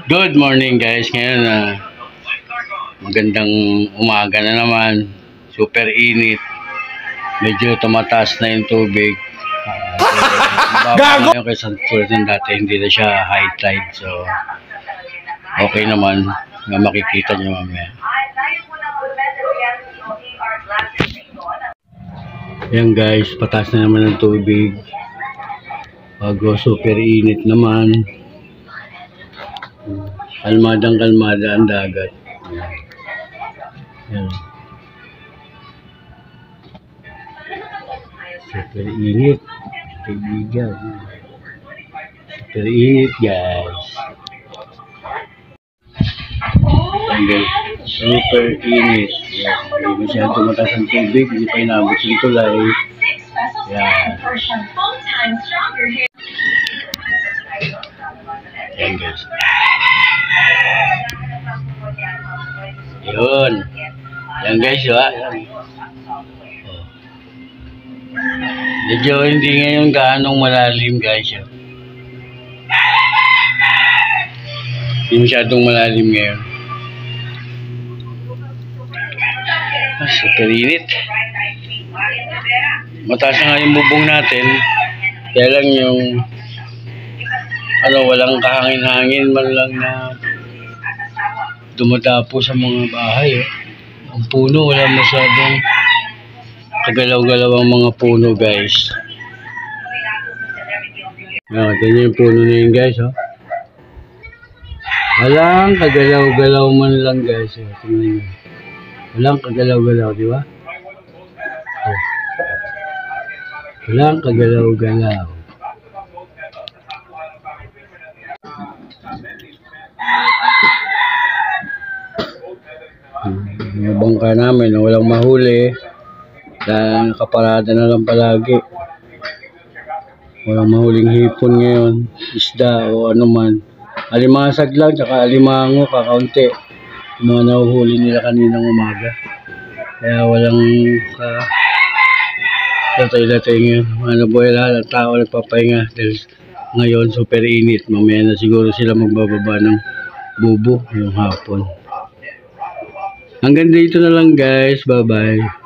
Good morning guys. Ngayon magandang umaga na naman. Super init. Medyo tumataas na yung tubig. Mababa ngayon kaysa tulad ng dati. Hindi na siya high tide. So okay naman. Makikita nyo mamaya. Yan guys. Pataas na naman ang tubig. Bago super init naman. Kalmadang kalmada ang dagat. Yan. Super init. Kaibigan. Super init guys. Yan guys. Super init. Yan. Hindi masyadong mataas ang tubig. Hindi pa inabot yung tulay. Yan. Yan guys. Yun. Yan guys, yan. Medyo hindi ngayon gaanong malalim guys. Hindi masyadong malalim ngayon. Super init. Mataas na nga yung bubong natin. Kaya lang yung walang kahangin-hangin man lang na dumadapo sa mga bahay. Ang puno, wala masyadong kagalaw-galaw ang mga puno guys. Ganyan yung puno na yun guys. Walang kagalaw-galaw man lang guys. Tingnan nyo. Walang kagalaw-galaw, di ba? Walang kagalaw-galaw. Yung bangka namin na walang mahuli dahil nakaparada na lang palagi. Walang mahuling hipon ngayon, isda o ano man. Alimasag lang, tsaka alimango, kakaunti. Yung mga nahuhuli nila kaninang umaga. Kaya walang latay-latay ngayon. Ano po yung lahat ng tao nagpapahinga dahil ngayon super init. Mamaya na siguro sila magbababa ng bubo yung hapon. Hanggang dito na lang guys. Bye bye.